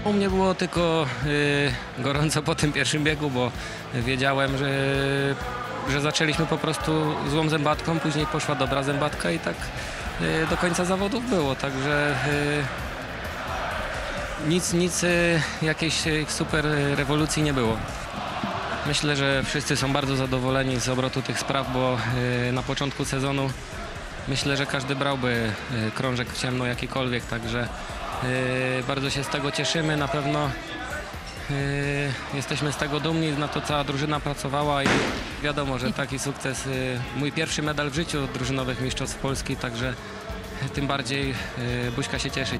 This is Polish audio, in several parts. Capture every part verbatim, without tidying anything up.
U mnie było tylko y, gorąco po tym pierwszym biegu, bo wiedziałem, że, że zaczęliśmy po prostu złą zębatką, później poszła dobra zębatka i tak y, do końca zawodów było, także y, nic, nic y, jakiejś super rewolucji nie było. Myślę, że wszyscy są bardzo zadowoleni z obrotu tych spraw, bo y, na początku sezonu myślę, że każdy brałby y, krążek w ciemno jakikolwiek, także Yy, bardzo się z tego cieszymy, na pewno yy, jesteśmy z tego dumni, na to cała drużyna pracowała i wiadomo, że taki sukces, yy, mój pierwszy medal w życiu drużynowych mistrzostw Polski, także tym bardziej yy, Buźka się cieszy.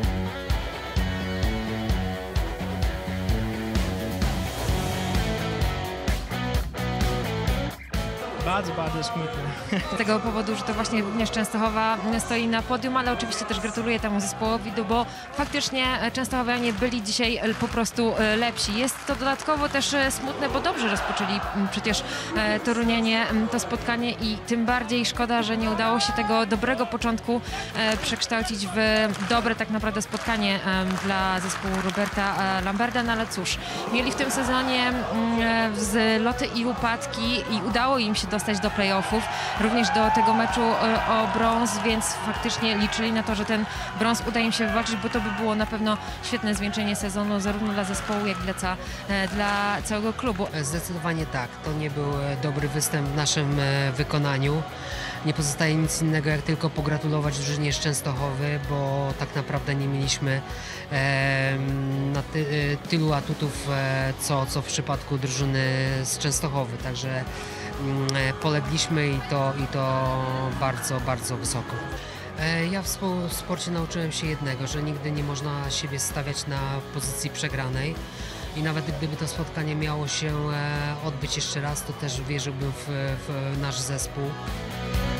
Bardzo, bardzo smutne. Z tego powodu, że to właśnie również Częstochowa stoi na podium, ale oczywiście też gratuluję temu zespołowi, bo faktycznie częstochowianie byli dzisiaj po prostu lepsi. Jest to dodatkowo też smutne, bo dobrze rozpoczęli przecież Torunianie to spotkanie i tym bardziej szkoda, że nie udało się tego dobrego początku przekształcić w dobre tak naprawdę spotkanie dla zespołu Roberta Lamberda, no ale cóż, mieli w tym sezonie wzloty i upadki i udało im się dostać do playoffów, również do tego meczu o brąz, więc faktycznie liczyli na to, że ten brąz uda im się wywalczyć, bo to by było na pewno świetne zwieńczenie sezonu, zarówno dla zespołu, jak i dla, ca dla całego klubu. Zdecydowanie tak, to nie był dobry występ w naszym wykonaniu. Nie pozostaje nic innego, jak tylko pogratulować drużynie z Częstochowy, bo tak naprawdę nie mieliśmy e, na ty, tylu atutów, e, co, co w przypadku drużyny z Częstochowy. Także e, polegliśmy i to, i to bardzo, bardzo wysoko. E, ja w, spo, w sporcie nauczyłem się jednego, że nigdy nie można siebie stawiać na pozycji przegranej. I nawet gdyby to spotkanie miało się e, odbyć jeszcze raz, to też wierzyłbym w, w nasz zespół.